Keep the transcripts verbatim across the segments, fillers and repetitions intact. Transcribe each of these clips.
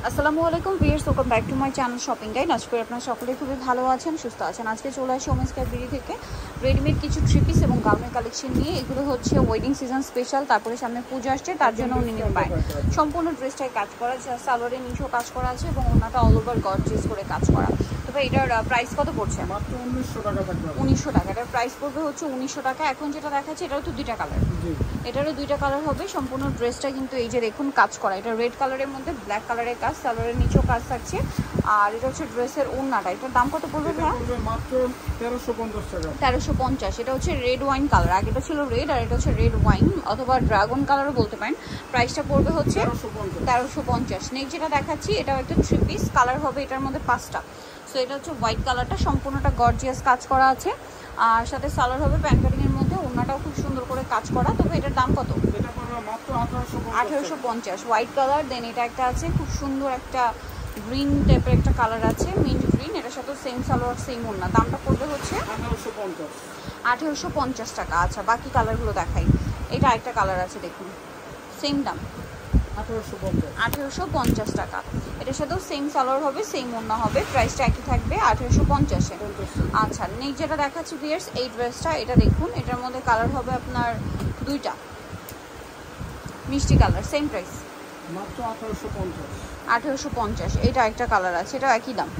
আসসালামু আলাইকুম viewers, welcome back to my channel shopping guide. আজকে আপনারা সকলে খুবই ভালো আছেন, সুস্থ আছেন। আজকে চলে আসি ওমেন্স কেয়ার বিডি থেকে রেডিমেড কিছু থ্রি পিস এবং গাউনের কালেকশন নিয়ে। এগুলো হচ্ছে ওয়েডিং সিজন স্পেশাল, তারপরে সামনে পুজো আসছে, তার জন্য উনি নিতে পারেন। সম্পূর্ণ ড্রেসটাই কাজ করা, সালোয়ারের নিচেও কাজ করা আছে এবং ওনাটা অল ওভার গর্জিয়াস করে কাজ করা। তবে এটার প্রাইস কত পড়ছে? মাত্র উনিশশো টাকা থাকবে। উনিশশো টাকা এটার প্রাইস পড়বে হচ্ছে উনিশশো টাকা। এখন যেটা দেখাচ্ছে এটারও তো দুইটা কালার, এটারও দুইটা কালার হবে। সম্পূর্ণ ড্রেসটা কিন্তু এই যে দেখুন কাজ করা, এটা রেড কালারের মধ্যে ব্ল্যাক কালারের কাজ, সালোয়ারের নিচেও কাজ থাকছে। আর এটা হচ্ছে ড্রেসের ওড়নাটা, এটার দাম কত পড়বে ভাই? মাত্র তেরোশো পঞ্চাশ টাকা। তেরোশো পঞ্চাশ। এটা হচ্ছে রেড ওয়াইন কালার, আগেটা ছিল রেড আর এটা হচ্ছে রেড ওয়াইন অথবা ড্রাগন কালারও বলতে পারেন। প্রাইসটা পড়বে হচ্ছে তেরোশো পঞ্চাশ। নেক্সট যেটা দেখাচ্ছি এটাও একটা থ্রি পিস, কালার হবে এটার মধ্যে পাঁচটা। সো এটা হচ্ছে হোয়াইট কালারটা, সম্পূর্ণটা গর্জিয়াস কাজ করা আছে। আর সাথে সালোয়ার হবে প্যান্ট কাটিংয়ের মধ্যে, ওড়নাটাও খুব সুন্দর করে কাজ করা। তবে এটার দাম কত? এটা পড়বে মাত্র আঠারোশো পঞ্চাশ। হোয়াইট কালার, দেন এটা একটা আছে খুব সুন্দর একটা গ্রিন টাইপের একটা কালার আছে, মিন্ট গ্রিন। এটার সাথে সেম সালোয়ার সেম ওড়না, দামটা পড়বে হচ্ছে আঠারোশো পঞ্চাশ। আঠারোশো পঞ্চাশ টাকা। আচ্ছা, বাকি কালারগুলো দেখাই। এটা একটা কালার আছে দেখুন, সেম দাম আঠারোশো পঞ্চাশ টাকা। এটার সাথেও সেম সালোয়ার হবে, সেম ওড়না হবে, প্রাইসটা একই থাকবে আঠারোশো পঞ্চাশে। আচ্ছা, নেক্সট যেটা দেখাচ্ছি ভিউয়ার্স, এই ড্রেসটা এটা দেখুন, এটার মধ্যে কালার হবে আপনার দুইটা, মিষ্টি কালার, সেম প্রাইস মাত্র আঠারোশো পঞ্চাশ। আঠারোশো পঞ্চাশ। এটা একটা কালার আছে, এটা একই দাম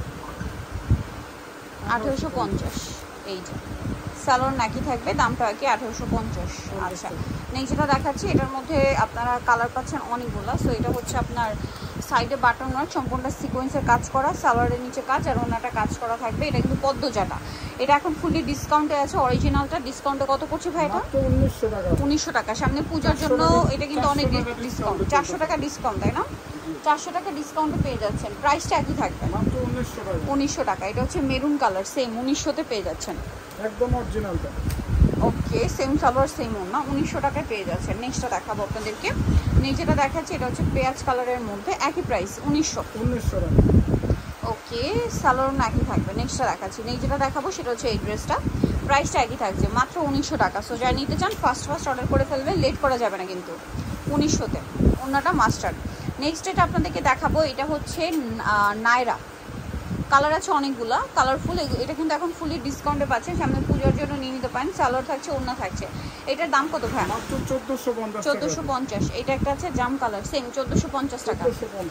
আঠারোশো পঞ্চাশ। এই যে সালোয়ার নাকি থাকবে, দামটা একই আঠারোশো পঞ্চাশ। আচ্ছা, নেক্সট যেটা দেখাচ্ছি এটার মধ্যে আপনারা কালার পাচ্ছেন অনেকগুলো। সো এটা হচ্ছে আপনার সাইডে বাটন ওয়ার্ক, সম্পূর্ণ সিকোয়েন্সের কাজ করা, সালোয়ারের নিচে কাজ আর ওনাটা কাজ করা থাকবে। এটা কিন্তু পদ্মজাটা, এটা এখন ফুলি ডিসকাউন্টে আছে। অরিজিনালটা ডিসকাউন্টে কত পড়ছে ভাই? এটা উনিশশো টাকা। উনিশশো টাকা। সামনে পূজার জন্য এটা কিন্তু অনেক ডিসকাউন্ট, চারশো টাকা ডিসকাউন্ট, তাই না? চারশো টাকা ডিসকাউন্টে পেয়ে যাচ্ছেন, প্রাইসটা একই থাকবে মাত্র উনিশশো টাকা। উনিশশো টাকা। এটা হচ্ছে মেরুন কালার, সেম উনিশশোতে পেয়ে যাচ্ছেন, একদম অরিজিনালটা। ওকে, সেম সালোয়ার সেম ওড়না, উনিশশো টাকায় পেয়ে যাচ্ছেন। নেক্সটটা দেখাবো আপনাদেরকে। নেক্সট যেটা দেখাচ্ছি এটা হচ্ছে পেঁয়াজ কালারের মধ্যে, একই প্রাইস উনিশশো উনিশশো টাকা। ওকে, সালোয়ার না একই থাকবে। নেক্সটটা দেখাচ্ছি, নেক্সট যেটা দেখাবো সেটা হচ্ছে এই ড্রেসটা, প্রাইসটা একই থাকছে মাত্র উনিশশো টাকা। সো যারা নিতে চান ফার্স্ট ফার্স্ট অর্ডার করে ফেলবেন, লেট করা যাবে না কিন্তু। উনিশশোতে ওড়নাটা মাস্টার্ড। নেক্সট এটা আপনাদেরকে দেখাবো, এটা হচ্ছে নায়রা কালার আছে অনেকগুলা, কালারফুল। এটা কিন্তু এখন ফুলি ডিসকাউন্টে পাচ্ছেন, সামনে পুজোর জন্য নিয়ে নিতে পারেন। সালোয়ার থাকছে, ওড়না থাকছে। এটার দাম কত ভাই? মাত্র চোদ্দোশো পঞ্চাশ। চোদ্দোশো পঞ্চাশ। এটা একটা আছে জাম কালার, সেম চোদ্দোশো পঞ্চাশ টাকা।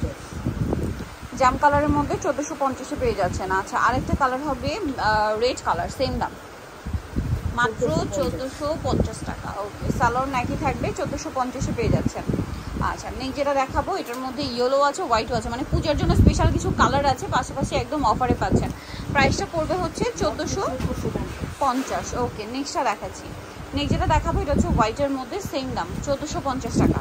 জাম কালারের মধ্যে চোদ্দোশো পঞ্চাশে পেয়ে যাচ্ছেন। আচ্ছা, আরেকটা কালার হবে রেড কালার, সেম দাম মাত্র চোদ্দোশো পঞ্চাশ টাকা। ওকে, সালোয়ার নাকি থাকবে, চোদ্দোশো পঞ্চাশে পেয়ে যাচ্ছেন। আচ্ছা, নেক্সট যেটা দেখাবো এটার মধ্যে ইয়েলো আছে, হোয়াইটও আছে, মানে পূজার জন্য স্পেশাল কিছু কালার আছে, পাশাপাশি একদম অফারে পাচ্ছেন। প্রাইসটা পড়বে হচ্ছে চোদ্দোশো পঞ্চাশ। ওকে, নেক্সটটা দেখাচ্ছি। নেক্সট যেটা দেখাবো এটা হচ্ছে হোয়াইটের মধ্যে, সেম দাম চোদ্দোশো পঞ্চাশ টাকা।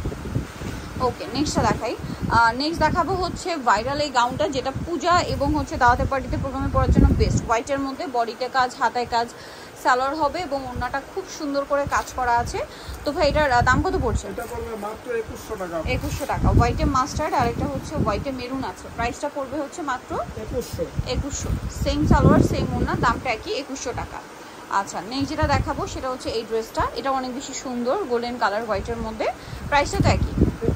ওকে, নেক্সটটা দেখাই। নেক্সট দেখাবো হচ্ছে ভাইরাল এই গাউনটা, যেটা পূজা এবং হচ্ছে দাওয়াতে পার্টিতে প্রোগ্রামে পড়ার জন্য বেস্ট। হোয়াইটের মধ্যে বডিতে কাজ, হাতায় কাজ, সালোয়ার হবে এবং ওড়নাটা খুব সুন্দর করে কাজ করা আছে। তো ভাই এটার দাম কত পড়ছে? এটা পড়বে মাত্র একুশশো টাকা। একুশশো টাকা। হোয়াইটে মাস্টার্ড আর একটা হচ্ছে হোয়াইটে মেরুন আছে, প্রাইসটা পড়বে হচ্ছে মাত্র একুশশো। একুশশো। সেম সালোয়ার সেম ওড়না, দামটা একই একুশশো টাকা। আচ্ছা, নেক্সট যেটা দেখাবো সেটা হচ্ছে এই ড্রেসটা, এটা অনেক বেশি সুন্দর, গোল্ডেন কালার হোয়াইটের মধ্যে, প্রাইসটা তো একই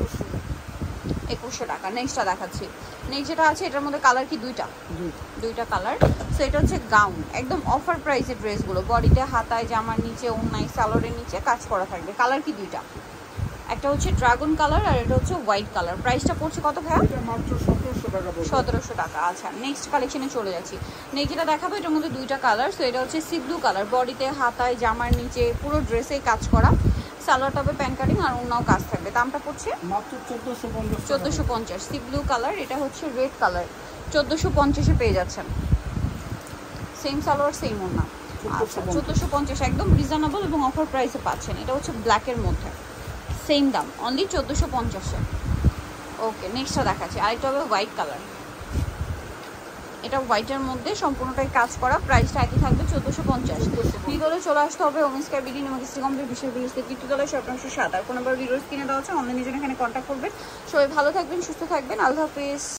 একুশশো টাকা। নেক্সটটা দেখাচ্ছি। নেক্সট যেটা আছে এটার মধ্যে কালার কি দুইটা, দুইটা কালার। সো এটা হচ্ছে গাউন, একদম অফার প্রাইসের ড্রেসগুলো, বডিতে হাতায় জামার নিচে ওড়নায় সালোয়ারের নিচে কাজ করা থাকবে। কালার কি দুইটা, একটা হচ্ছে ড্রাগন কালার আর এটা হচ্ছে হোয়াইট কালার। প্রাইসটা পড়ছে কত ভাইয়া? মাত্র সতেরোশো টাকা। সতেরোশো টাকা। আচ্ছা, নেক্সট কালেকশনে চলে যাচ্ছি। নেক্সট যেটা দেখাবো এটার মধ্যে দুইটা কালার। সো এটা হচ্ছে সি ব্লু কালার, বডিতে হাতায় জামার নিচে পুরো ড্রেসে কাজ করা, সালোয়ারটা হবে প্যান্ট কাটিং আর অন্যও কাজ থাকবে। দামটা পড়ছে মাত্র চোদ্দোশো পঞ্চাশ। চোদ্দোশো পঞ্চাশ। সি ব্লু কালার, এটা হচ্ছে রেড কালার, চোদ্দোশো পঞ্চাশে পেয়ে যাচ্ছেন, সেম সালোয়ার সেম ওড়না। আচ্ছা, চোদ্দোশো পঞ্চাশ, একদম রিজনেবল এবং অফার প্রাইসে পাচ্ছেন। এটা হচ্ছে ব্ল্যাকের মধ্যে, সেম দাম অনলি চোদ্দোশো পঞ্চাশে। ওকে, নেক্সটটা দেখাচ্ছি। আরেকটা হবে হোয়াইট কালার, এটা হোয়াইটের মধ্যে সম্পূর্ণটাই কাজ করা, প্রাইসটা একই থাকবে চোদ্দোশো পঞ্চাশ। ভিডিওতে চলে আসতে হবে ওমেন্স কেয়ার বিডি নমস্কার কমপ্লিট বিশেষ বিরোধী তৃতীয়তলায় শতাংশ সাত। আর কোনো বার ভিডিওস কিনে দেওয়া হচ্ছে অনলাইনে জন্য এখানে কন্ট্যাক্ট করবেন। সবাই ভালো থাকবেন, সুস্থ থাকবেন, আল্লাহ হাফিজ।